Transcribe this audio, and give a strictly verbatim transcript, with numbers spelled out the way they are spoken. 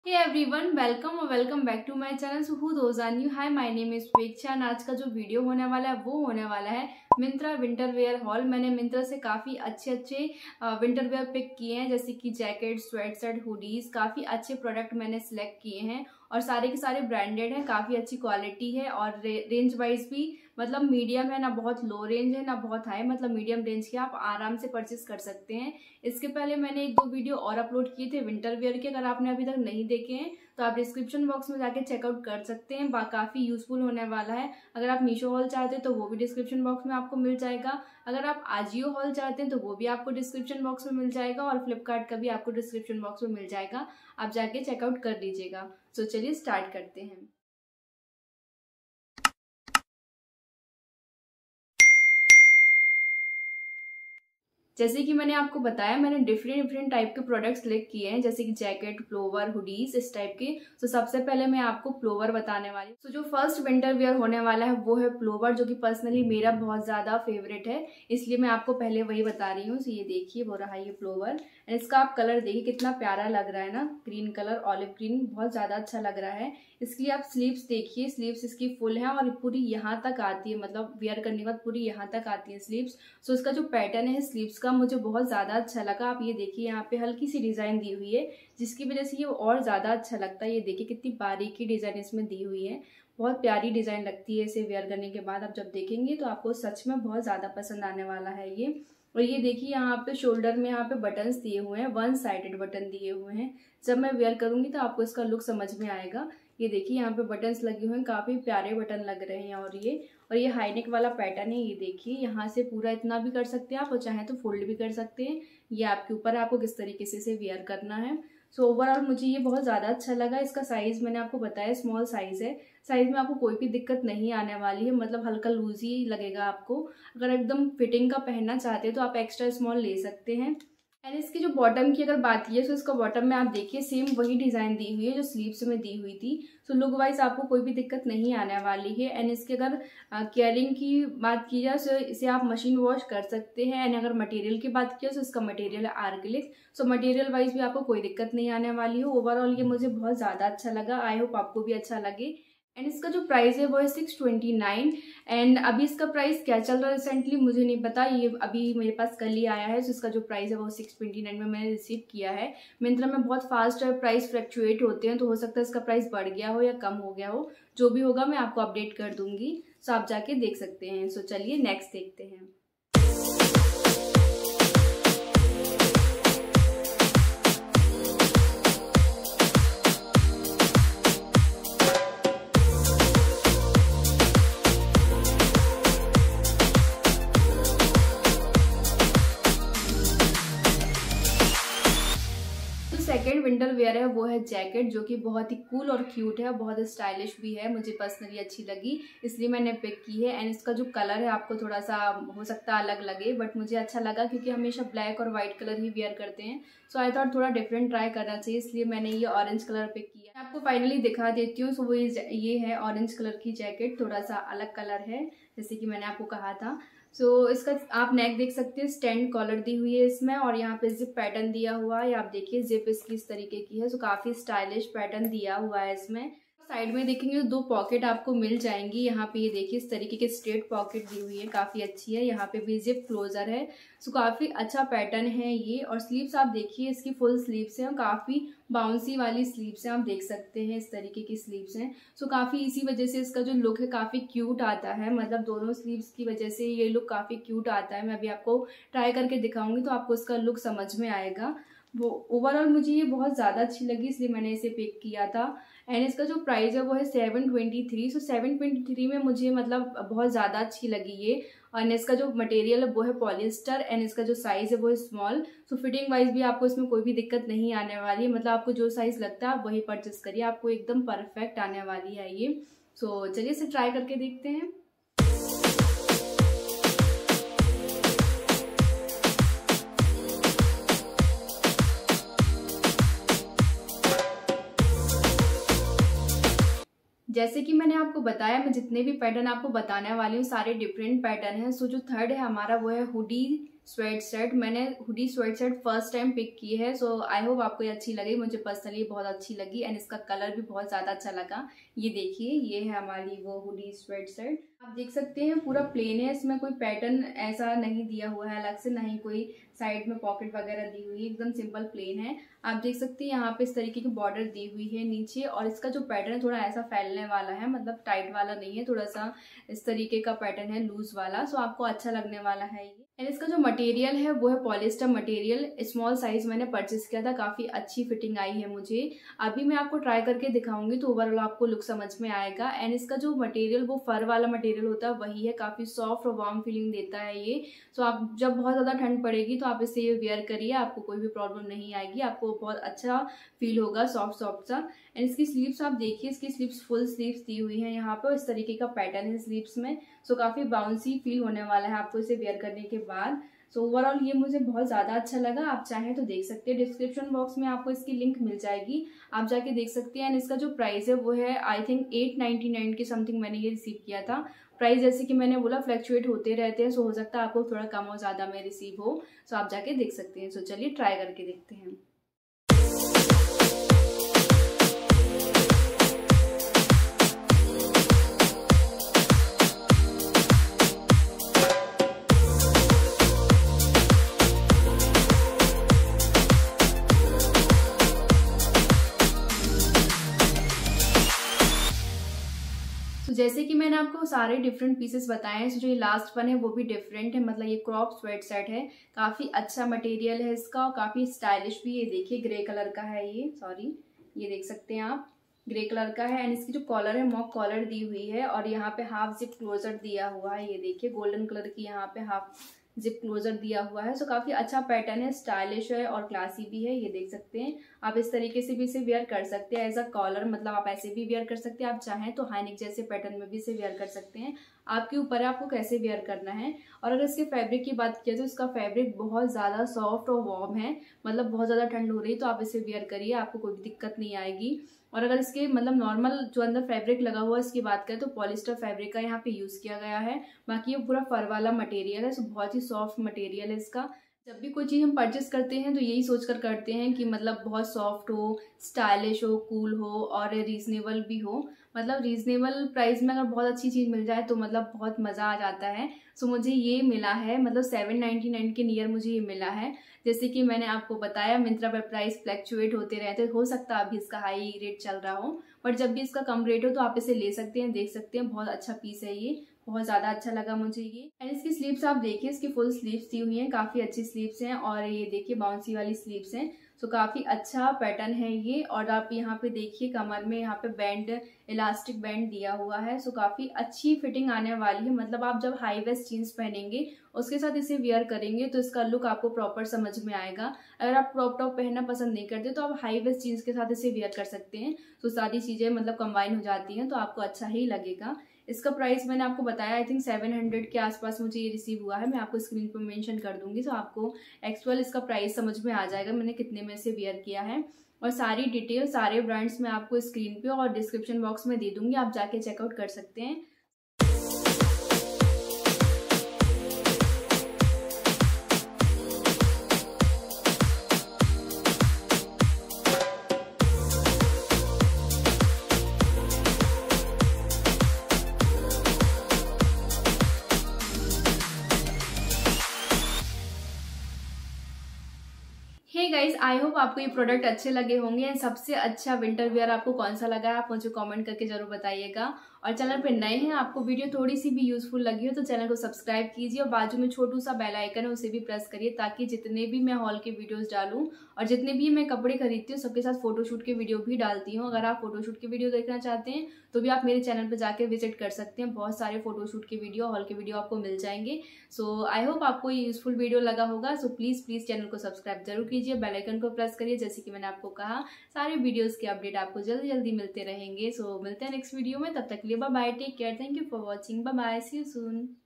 हे everyone, welcome और welcome back to my channel. So who those are new, hi my name is Swechha. आज का जो video होने वाला है वो होने वाला है मिंत्रा विंटर वेयर हॉल। मैंने मिंत्रा से काफ़ी अच्छे अच्छे विंटर वेयर पिक किए हैं, जैसे कि जैकेट, स्वेट शर्ट, हुडीज। काफ़ी अच्छे प्रोडक्ट मैंने सिलेक्ट किए हैं और सारे के सारे ब्रांडेड हैं, काफ़ी अच्छी क्वालिटी है और रे, रेंज वाइज भी मतलब मीडियम है, ना बहुत लो रेंज है ना बहुत हाई, मतलब मीडियम रेंज के आप आराम से परचेस कर सकते हैं। इसके पहले मैंने एक दो वीडियो और अपलोड किए थे विंटर वेयर के, अगर आपने अभी तक नहीं देखे हैं तो आप डिस्क्रिप्शन बॉक्स में जाके चेकआउट कर सकते हैं। काफ़ी यूजफुल होने वाला है। अगर आप मीशो हॉल चाहते हैं तो वो भी डिस्क्रिप्शन बॉक्स में आपको मिल जाएगा। अगर आप आजियो हॉल चाहते हैं तो वो भी आपको डिस्क्रिप्शन बॉक्स में मिल जाएगा और फ्लिपकार्ट का भी आपको डिस्क्रिप्शन बॉक्स में मिल जाएगा। आप जाके चेकआउट कर लीजिएगा। सो चलिए स्टार्ट करते हैं। जैसे कि मैंने आपको बताया, मैंने डिफरेंट डिफरेंट टाइप के प्रोडक्ट्स सिलेक्ट किए हैं, जैसे कि जैकेट, प्लोवर, हुडीज, इस टाइप के। तो सबसे पहले मैं आपको प्लोवर बताने वाली हूँ। तो जो फर्स्ट विंटर वेयर होने वाला है वो है प्लोवर, जो कि पर्सनली मेरा बहुत ज़्यादा फेवरेट है, इसलिए मैं आपको पहले वही बता रही हूँ। तो ये देखिए, वो रहा ये प्लोवर। एंड इसका आप कलर देखिए कितना प्यारा लग रहा है ना, ग्रीन कलर, ऑलिव ग्रीन, बहुत ज़्यादा अच्छा लग रहा है। इसकी आप स्लीव्स देखिए, स्लीव्स इसकी फुल है और पूरी यहाँ तक आती है, मतलब वेयर करने के बाद पूरी यहाँ तक आती है स्लीव्स। सो इसका जो पैटर्न है स्लीव्स का मुझे बहुत ज़्यादा अच्छा लगा। आप ये देखिए, यहाँ पे हल्की सी डिज़ाइन दी हुई है, जिसकी वजह से ये और ज़्यादा अच्छा लगता है। ये देखिए कितनी बारीकी डिज़ाइन इसमें दी हुई है, बहुत प्यारी डिज़ाइन लगती है। इसे वेयर करने के बाद आप जब देखेंगे तो आपको सच में बहुत ज़्यादा पसंद आने वाला है ये। और ये देखिए, यहाँ पे शोल्डर में यहाँ पे बटन्स दिए हुए हैं, वन साइडेड बटन दिए हुए हैं। जब मैं वेयर करूँगी तो आपको इसका लुक समझ में आएगा। ये देखिए, यहाँ पे बटन्स लगे हुए हैं, काफ़ी प्यारे बटन लग रहे हैं। और ये और ये हाईनेक वाला पैटर्न है। ये देखिए, यहाँ से पूरा इतना भी कर सकते हैं आप, और चाहे तो फोल्ड भी कर सकते हैं। ये आपके ऊपर है, आपको किस तरीके से इसे वेयर करना है। सो ओवरऑल मुझे ये बहुत ज़्यादा अच्छा लगा। इसका साइज़ मैंने आपको बताया स्मॉल साइज़ है। साइज़ में आपको कोई भी दिक्कत नहीं आने वाली है, मतलब हल्का लूज ही लगेगा आपको। अगर एकदम फिटिंग का पहनना चाहते हैं तो आप एक्स्ट्रा स्मॉल ले सकते हैं। एंड इसकी जो बॉटम की अगर बात की है तो इसका बॉटम में आप देखिए सेम वही डिज़ाइन दी हुई है जो स्लीव्स में दी हुई थी। सो लुक वाइज आपको कोई भी दिक्कत नहीं आने वाली है। एंड इसके अगर केयरिंग की बात की जाए तो इसे आप मशीन वॉश कर सकते हैं। एंड अगर मटेरियल की बात की जाए तो इसका मटेरियल है आर्गेलिक। सो मटेरियल वाइज भी आपको कोई दिक्कत नहीं आने वाली हो। ओवरऑल ये मुझे बहुत ज़्यादा अच्छा लगा। आई होप आपको भी अच्छा लगे। एंड इसका जो प्राइस है वो है सिक्स ट्वेंटी नाइन। एंड अभी इसका प्राइस क्या चल रहा है रिसेंटली मुझे नहीं पता, ये अभी मेरे पास कल ही आया है। तो इसका जो प्राइस है वो सिक्स ट्वेंटी नाइन में मैंने रिसीव किया है। मिंत्रा में बहुत फास्ट प्राइस फ्लक्चुएट होते हैं, तो हो सकता है इसका प्राइस बढ़ गया हो या कम हो गया हो। जो भी होगा मैं आपको अपडेट कर दूंगी, सो आप जाके देख सकते हैं। सो चलिए नेक्स्ट देखते हैं। सेकेंड विंटर वेयर है वो है जैकेट, जो कि बहुत ही कूल और क्यूट है, बहुत स्टाइलिश भी है। मुझे पर्सनली अच्छी लगी, इसलिए मैंने पिक की है। एंड इसका जो कलर है आपको थोड़ा सा हो सकता है अलग लगे, बट मुझे अच्छा लगा क्योंकि हमेशा ब्लैक और वाइट कलर ही वेयर करते हैं। सो आई थॉट थोड़ा डिफरेंट ट्राई करना चाहिए, इसलिए मैंने ये ऑरेंज कलर पिक किया। मैं आपको फाइनली दिखा देती हूँ। सो वो ये है ऑरेंज कलर की जैकेट, थोड़ा सा अलग कलर है जैसे कि मैंने आपको कहा था। सो so, इसका आप नेक देख सकते हैं, स्टैंड कॉलर दी हुई है इसमें, और यहाँ पे जिप पैटर्न दिया हुआ है। आप देखिए जिप इसकी इस तरीके की है। सो so, काफ़ी स्टाइलिश पैटर्न दिया हुआ है इसमें। साइड में देखेंगे तो दो पॉकेट आपको मिल जाएंगी। यहाँ पे ये देखिए इस तरीके की स्ट्रेट पॉकेट दी हुई है, काफ़ी अच्छी है। यहाँ पे भी जिप क्लोजर है। सो काफ़ी अच्छा पैटर्न है ये। और स्लीव्स आप देखिए, इसकी फुल स्लीव्स हैं और काफ़ी बाउंसी वाली स्लीव्स हैं, आप देख सकते हैं इस तरीके की स्लीव्स हैं। सो काफ़ी इसी वजह से इसका जो लुक है काफ़ी क्यूट आता है, मतलब दोनों स्लीव्स की वजह से ये लुक काफ़ी क्यूट आता है। मैं अभी आपको ट्राई करके दिखाऊंगी तो आपको इसका लुक समझ में आएगा। वो ओवरऑल मुझे ये बहुत ज़्यादा अच्छी लगी, इसलिए मैंने इसे पिक किया था। एंड इसका जो प्राइस है वो है seven twenty three. So seven twenty three में मुझे मतलब बहुत ज़्यादा अच्छी लगी ये। और इसका जो मटेरियल है वो है पॉलिएस्टर। एंड इसका जो साइज़ है वो है स्मॉल। सो फिटिंग वाइज भी आपको इसमें कोई भी दिक्कत नहीं आने वाली है, मतलब आपको जो साइज़ लगता है आप वही परचेस करिए, आपको एकदम परफेक्ट आने वाली है ये। सो चलिए इसे ट्राई करके देखते हैं। जैसे कि मैंने आपको बताया, मैं जितने भी पैटर्न आपको बताने वाली हूँ सारे डिफरेंट पैटर्न हैं। सो जो थर्ड है हमारा वो है हुडी स्वेट शर्ट। मैंने hoodie sweatshirt first time pick की है, सो आई होप आपको ये अच्छी लगी। मुझे पर्सनली बहुत अच्छी लगी एंड इसका कलर भी बहुत ज़्यादा अच्छा लगा। ये देखिए, ये है हमारी वो हुडी स्वेट शर्ट। आप देख सकते हैं पूरा प्लेन है, इसमें कोई पैटर्न ऐसा नहीं दिया हुआ है अलग से, ना ही कोई साइड में पॉकेट वगैरह दी हुई है, एकदम सिंपल प्लेन है। आप देख सकते हैं यहाँ पे इस तरीके की बॉर्डर दी हुई है नीचे, और इसका जो पैटर्न है थोड़ा ऐसा फैलने वाला है, मतलब टाइट वाला नहीं है, थोड़ा सा इस तरीके का पैटर्न है लूज वाला। सो आपको अच्छा लगने वाला है ये। एंड इसका जो मटेरियल है वो है पॉलिस्टर मटेरियल। स्मॉल साइज मैंने परचेस किया था, काफ़ी अच्छी फिटिंग आई है मुझे। अभी मैं आपको ट्राई करके दिखाऊंगी तो ओवरऑल आपको लुक समझ में आएगा। एंड इसका जो मटेरियल वो फर वाला मटेरियल होता है वही है, काफ़ी सॉफ्ट और वार्म फीलिंग देता है ये। सो आप जब बहुत ज़्यादा ठंड पड़ेगी तो आप इससे ये वेयर करिए, आपको कोई भी प्रॉब्लम नहीं आएगी, आपको बहुत अच्छा फील होगा, सॉफ्ट सॉफ्ट सा। एंड इसकी स्लीव्स आप देखिए, इसकी स्लीव्स फुल स्लीव्स दी हुई है यहाँ पे, इस तरीके का पैटर्न है स्लीव्स में। सो काफ़ी बाउंसी फील होने वाला है आपको इसे वेयर करने के बाद। सो ओवरऑल ये मुझे बहुत ज़्यादा अच्छा लगा। आप चाहें तो देख सकते हैं, डिस्क्रिप्शन बॉक्स में आपको इसकी लिंक मिल जाएगी, आप जाके देख सकते हैं। एंड इसका जो प्राइस है वो है I think eight ninety nine के समथिंग मैंने ये रिसीव किया था। प्राइस जैसे कि मैंने बोला फ्लक्चुएट होते रहते हैं, सो हो सकता है आपको थोड़ा कम और ज़्यादा में रिसीव हो। सो आप जाके देख सकते हैं। सो चलिए ट्राई करके देखते हैं। तो जैसे कि मैंने आपको सारे डिफरेंट पीसेस बताए हैं, जो ये लास्ट वन है वो भी डिफरेंट है, मतलब ये क्रॉप स्वेट शर्ट है, काफ़ी अच्छा मटेरियल है इसका और काफ़ी स्टाइलिश भी। ये देखिए ग्रे कलर का है ये, सॉरी ये देख सकते हैं आप, ग्रे कलर का है। एंड इसकी जो कॉलर है मॉक कॉलर दी हुई है, और यहाँ पे हाफ जिप क्लोजर दिया हुआ है। ये देखिए गोल्डन कलर की यहाँ पे हाफ जिप क्लोजर दिया हुआ है। सो काफ़ी अच्छा पैटर्न है, स्टाइलिश है और क्लासी भी है। ये देख सकते हैं आप, इस तरीके से भी इसे वेयर कर सकते हैं एज अ कॉलर, मतलब आप ऐसे भी वेयर कर सकते हैं, आप चाहें तो हाई नेक जैसे पैटर्न में भी इसे वेयर कर सकते हैं। आपके ऊपर है आपको कैसे वेयर करना है। और अगर इसके फैब्रिक की बात किया तो इसका फैब्रिक बहुत ज़्यादा सॉफ्ट और वार्म है, मतलब बहुत ज़्यादा ठंड हो रही है तो आप इसे वेयर करिए, आपको कोई भी दिक्कत नहीं आएगी। और अगर इसके मतलब नॉर्मल जो अंदर फैब्रिक लगा हुआ है इसकी बात करें तो पॉलिस्टर फैब्रिक का यहाँ पे यूज़ किया गया है, बाकी ये पूरा फर वाला मटेरियल है। सो बहुत ही सॉफ्ट मटेरियल है इसका। जब भी कोई चीज़ हम परचेस करते हैं तो यही सोच कर करते हैं कि मतलब बहुत सॉफ्ट हो, स्टाइलिश हो, कूल हो और रीजनेबल भी हो। मतलब रीजनेबल प्राइस में अगर बहुत अच्छी चीज़ मिल जाए तो मतलब बहुत मज़ा आ जाता है। सो मुझे ये मिला है, मतलब सेवन नाइन्टी नाइन के नियर मुझे ये मिला है। जैसे कि मैंने आपको बताया मिंत्रा पर प्राइस फ्लक्चुएट होते रहते, हो सकता है अभी इसका हाई रेट चल रहा हो, बट जब भी इसका कम रेट हो तो आप इसे ले सकते हैं, देख सकते हैं। बहुत अच्छा पीस है ये, बहुत ज़्यादा अच्छा लगा मुझे ये। एंड इसकी स्लीव्स आप देखिए, इसकी फुल स्लीव्स दी हुई हैं, काफ़ी अच्छी स्लीव्स हैं, और ये देखिए बाउंसी वाली स्लीव्स हैं। सो काफ़ी अच्छा पैटर्न है ये। और आप यहाँ पे देखिए कमर में यहाँ पे बैंड, इलास्टिक बैंड दिया हुआ है। सो काफ़ी अच्छी फिटिंग आने वाली है, मतलब आप जब हाई वेस्ट जीन्स पहनेंगे उसके साथ इसे वेयर करेंगे तो इसका लुक आपको प्रॉपर समझ में आएगा। अगर आप क्रॉप टॉप पहनना पसंद नहीं करते तो आप हाई वेस्ट जीन्स के साथ इसे वेयर कर सकते हैं। तो सारी चीज़ें मतलब कंबाइन हो जाती हैं तो आपको अच्छा ही लगेगा। इसका प्राइस मैंने आपको बताया आई थिंक सेवन हंड्रेड के आसपास मुझे ये रिसीव हुआ है। मैं आपको स्क्रीन पर मेंशन कर दूंगी तो आपको एक्चुअल इसका प्राइस समझ में आ जाएगा मैंने कितने में से वेयर किया है। और सारी डिटेल सारे ब्रांड्स मैं आपको स्क्रीन पे और डिस्क्रिप्शन बॉक्स में दे दूंगी, आप जाके चेकआउट कर सकते हैं। हे गाइस, आई होप आपको ये प्रोडक्ट अच्छे लगे होंगे। एंड सबसे अच्छा विंटर वेयर आपको कौन सा लगा है आप मुझे कमेंट करके जरूर बताइएगा। और चैनल पे नए हैं, आपको वीडियो थोड़ी सी भी यूजफुल लगी हो तो चैनल को सब्सक्राइब कीजिए और बाजू में छोटू सा बेल आइकन है उसे भी प्रेस करिए, ताकि जितने भी मैं हॉल के वीडियोस डालूं और जितने भी मैं कपड़े खरीदती हूँ सबके साथ फोटोशूट के वीडियो भी डालती हूँ। अगर आप फोटोशूट के वीडियो देखना चाहते हैं तो भी आप मेरे चैनल पर जाकर विजिट कर सकते हैं, बहुत सारे फोटोशूट के वीडियो, हॉल के वीडियो आपको मिल जाएंगे। सो आई होप आपको ये यूजफुल वीडियो लगा होगा। सो प्लीज़ प्लीज़ चैनल को सब्सक्राइब जरूर कीजिए, बेल आइकन को प्रेस करिए। जैसे कि मैंने आपको कहा सारे वीडियोस के अपडेट आपको जल्दी जल्दी मिलते रहेंगे। सो मिलते हैं नेक्स्ट वीडियो में, तब तक के लिए bye bye, take care, thank you for watching, bye bye, see you soon.